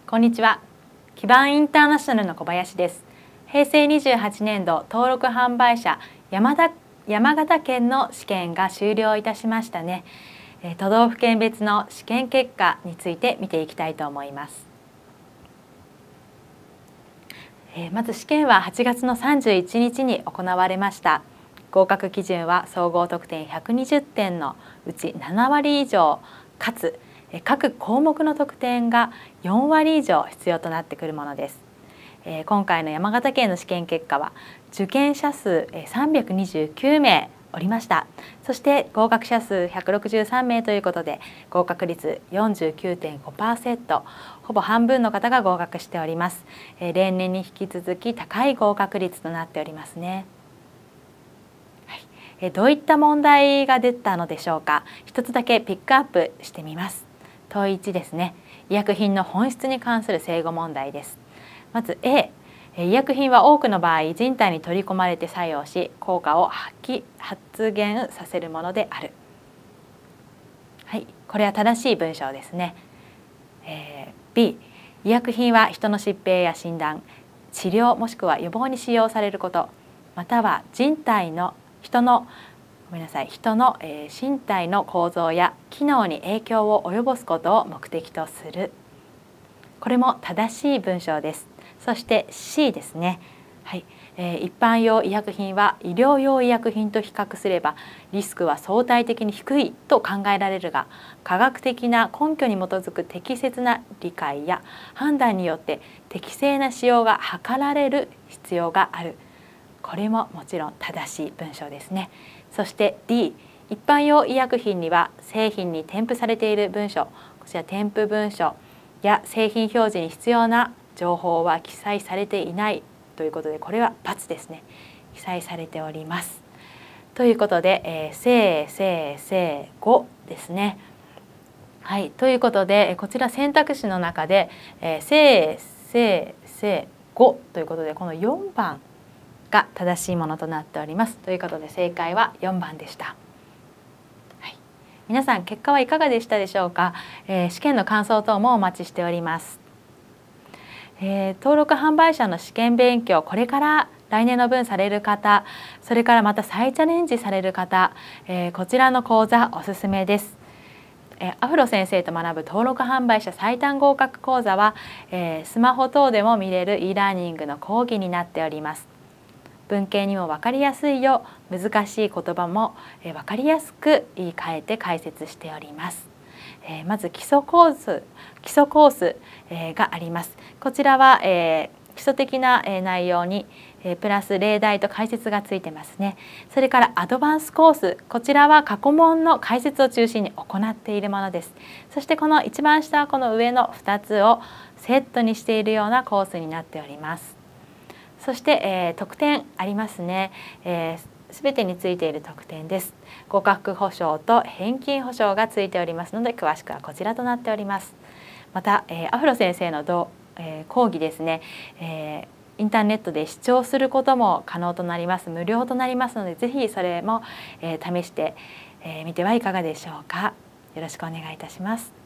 こんにちは。基盤インターナショナルの小林です。平成28年度登録販売者山形県の試験が終了いたしましたね。都道府県別の試験結果について見ていきたいと思います。まず試験は8月の31日に行われました。合格基準は総合得点120点のうち7割以上かつ各項目の得点が4割以上必要となってくるものです。今回の山形県の試験結果は受験者数329名おりました。そして合格者数163名ということで合格率 49.5%、ほぼ半分の方が合格しております。例年に引き続き高い合格率となっておりますね。どういった問題が出たのでしょうか。一つだけピックアップしてみます。問1ですね。医薬品の本質に関する正誤問題です。まず A、医薬品は多くの場合人体に取り込まれて作用し効果を発現させるものである。はい、これは正しい文章ですね。B、医薬品は人の疾病や診断、治療もしくは予防に使用されること、または人の身体の構造や機能に影響を及ぼすことを目的とする。これも正しい文章です。そして C ですね。はい、一般用医薬品は医療用医薬品と比較すればリスクは相対的に低いと考えられるが、科学的な根拠に基づく適切な理解や判断によって適正な使用が図られる必要がある。これももちろん正しい文章ですね。そして D、 一般用医薬品には製品に添付されている文書、こちら添付文書や製品表示に必要な情報は記載されていないということで、これは×ですね。記載されております。ということで、正誤ですね。はい、ということでこちら選択肢の中で、正誤ということでこの4番が正しいものとなっております。ということで正解は4番でした。はい、皆さん結果はいかがでしたでしょうか。試験の感想等もお待ちしております。登録販売者の試験勉強、これから来年の分される方、それからまた再チャレンジされる方、こちらの講座おすすめです。アフロ先生と学ぶ登録販売者最短合格講座は、スマホ等でも見れる e ラーニングの講義になっております。文系にも分かりやすいよう難しい言葉も分かりやすく言い換えて解説しております。まず基礎コースがあります。こちらは基礎的な内容にプラス例題と解説がついてますね。それからアドバンスコース、こちらは過去問の解説を中心に行っているものです。そしてこの一番下はこの上の2つをセットにしているようなコースになっております。そして、特典ありますね。すべてについている特典です。合格保証と返金保証がついておりますので詳しくはこちらとなっております。また、アフロ先生の講義ですね、インターネットで視聴することも可能となります。無料となりますのでぜひそれも、試してみてはいかがでしょうか。よろしくお願いいたします。